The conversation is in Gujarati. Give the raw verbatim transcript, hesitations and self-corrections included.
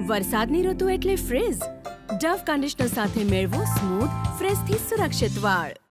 વરસાદની ઋતુ એટલે ફ્રીઝ. ડવ કન્ડિશનર સાથે મેળવો સ્મૂથ, ફ્રીઝથી સુરક્ષિત વાળ.